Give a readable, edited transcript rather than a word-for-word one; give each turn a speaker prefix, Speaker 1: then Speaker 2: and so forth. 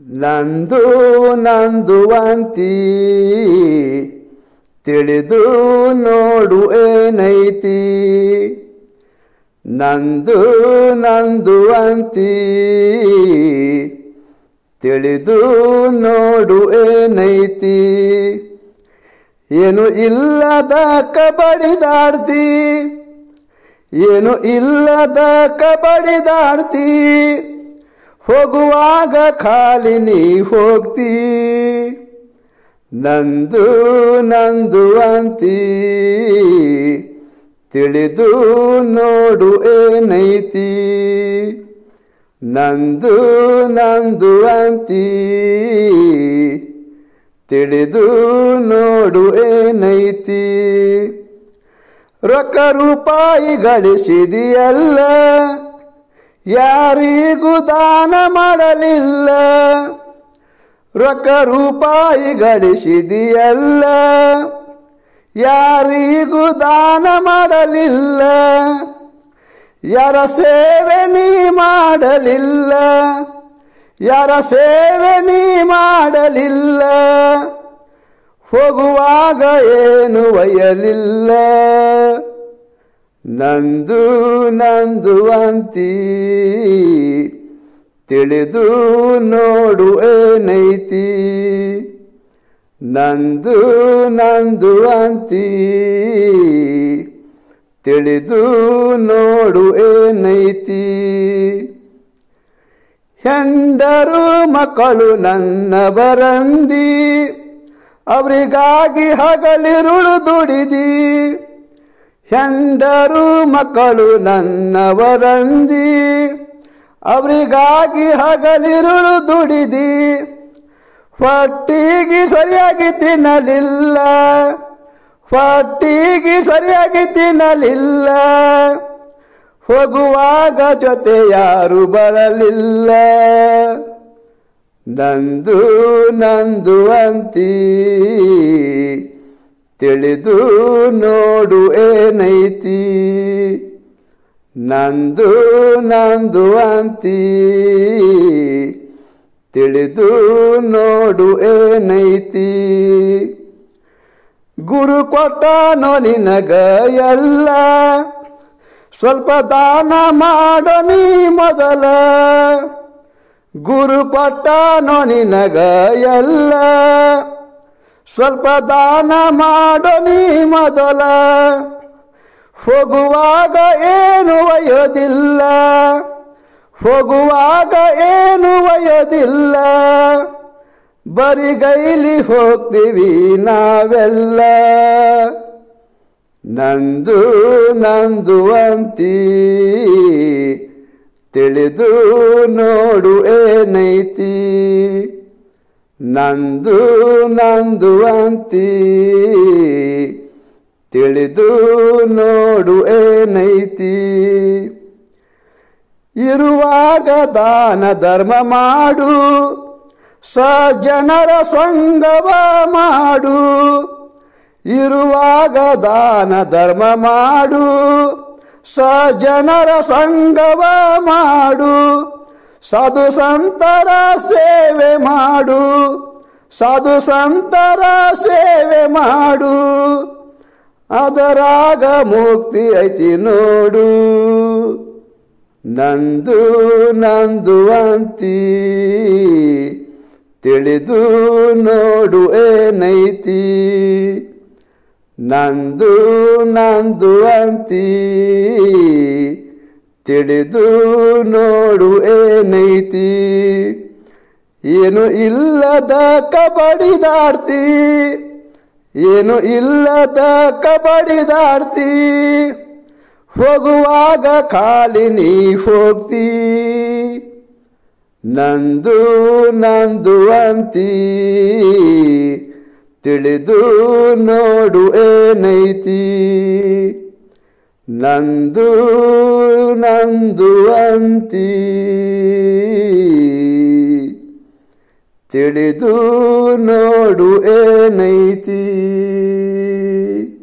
Speaker 1: ನಂದು ನಂದು ಅಂತಿ ತಿಳಿದು ನೋಡು ಏನೈತಿ ನಂದು ನಂದು ಅಂತಿ ತಿಳಿದು ನೋಡು ಏನೈತಿ ಏನು ಇಲ್ಲದ ಕಬಡಿದಾಡ್ತಿ ಏನು ಇಲ್ಲದ ಕಬಡಿದಾಡ್ತಿ ಹೋಗುವಾಗ ಖಾಲಿ ನೀ ಹೋಗ್ತಿ ನಂದು ನಂದು ಅಂತಿ ತಿಳಿದು ನೋಡು ಏನೈತಿ ನಂದು ನಂದು ಅಂತಿ ತಿಳಿದು ನೋಡು ಏನೈತಿ ರೊಕ್ಕ ರೂಪಾಯಿ ಗಳಿಸಿದಿಯಲ್ಲ ಯಾರಿಗೂ ದಾನ ಮಾಡಲಿಲ್ಲ ರೊಕ್ಕ ರೂಪಾಯಿ ಗಳಿಸಿದಿಯಲ್ಲ ಯಾರಿಗೂ ದಾನ ಮಾಡಲಿಲ್ಲ ಯಾರ ಸೇವೆ ನೀ ಮಾಡಲಿಲ್ಲ ಯಾರ ಸೇವೆ ನೀ ಮಾಡಲಿಲ್ಲ ಹೋಗುವಾಗ ಏನು ಒಯ್ಯಲಿಲ್ಲ ನಂದು ನಂದು ಅಂತಿ ತಿಳಿದು ನೋಡು ಏನೈತಿ ನಂದು ನಂದು ಅಂತಿ ತಿಳಿದು ನೋಡು ಏನೈತಿ ಹೆಂಡರು ಮಕ್ಕಳು ನನ್ನ ಬರಂದಿ ಅವರಿಗಾಗಿ ಹಗಲಿರುಳು ದುಡಿದಿ ಹೆಂಡರು ಮಕ್ಕಳು ನನ್ನವರಂದಿ ಅವರಿಗಾಗಿ ಹಗಲಿರುಳು ದುಡಿದಿ ಹೊಟ್ಟಿಗೆ ಸರಿಯಾಗಿ ತಿನ್ನಲಿಲ್ಲ ಹೊಟ್ಟಿಗೆ ಸರಿಯಾಗಿ ತಿನ್ನಲಿಲ್ಲ ಹೋಗುವಾಗ ಜೊತೆ ಯಾರು ಬರಲಿಲ್ಲ ನಂದು ನಂದು ಅಂತಿ ತಿಳಿದು ನೋಡು ಏನೈತಿ ನಂದು ನಂದು ಅಂತಿ ತಿಳಿದು ನೋಡು ಏನೈತಿ ಗುರು ಕೊಟ್ಟನೋ ನಿನಗ ಎಲ್ಲ ಸ್ವಲ್ಪ ದಾನ ಮಾಡೋ ನೀ ಮೊದಲ ಗುರು ಕೊಟ್ಟನೋ ನಿನಗ ಎಲ್ಲ ಸ್ವಲ್ಪ ದಾನ ಮಾಡೋ ನೀ ಮೊದಲ ಹೋಗುವಾಗ ಏನು ಒಯ್ಯೋದಿಲ್ಲ ಹೋಗುವಾಗ ಏನು ಒಯ್ಯೋದಿಲ್ಲ ಬರಿಗೈಲಿ ಹೋಗ್ತೀವಿ ನಾವೆಲ್ಲ ನಂದು ನಂದು ಅಂತಿ ತಿಳಿದು ನೋಡು ಏನೈತಿ ನಂದು ನಂದು ಅಂತಿ ತಿಳಿದು ನೋಡು ಏನೈತಿ ಇರುವಾಗ ದಾನ ಧರ್ಮ ಮಾಡು ಸಜ್ಜನರ ಸಂಗವ ಮಾಡು ಇರುವಾಗ ದಾನ ಧರ್ಮ ಮಾಡು ಸಜ್ಜನರ ಸಂಗವ ಮಾಡು ಸಾಧು ಸಂತರ ಸೇವೆ ಮಾಡು ಸಾಧು ಸಂತರ ಸೇವೆ ಮಾಡು ಅದರಾಗ ಮುಕ್ತಿ ಐತಿ ನೋಡು ನಂದು ನಂದು ಅಂತಿ ತಿಳಿದು ನೋಡು ಏನೈತಿ ನಂದು ನಂದು ಅಂತಿ ತಿಳಿದು ನೋಡು ಏನೈತಿ ಏನು ಇಲ್ಲದ ಕಬಡಿದಾಡ್ತಿ ಏನು ಇಲ್ಲದ ಕಬಡಿದಾಡ್ತಿ ಹೋಗುವಾಗ ಖಾಲಿ ನೀ ಹೋಗ್ತಿ ನಂದು ನಂದು ಅಂತಿ ತಿಳಿದು ನೋಡು ಏನೈತಿ ನಂದು ನಂದು ಅಂತಿ ತಿಳಿದು ನೋಡು ಏನೈತಿ